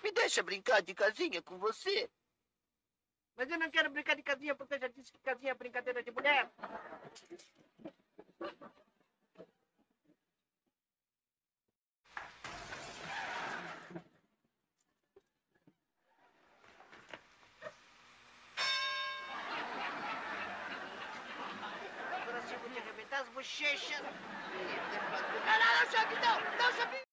Me deixa brincar de casinha com você. Mas eu não quero brincar de casinha, porque eu já disse que casinha é brincadeira de mulher. Agora sim eu vou te arrebentar as bochechas. Não, não, chefe, não, não, chefe.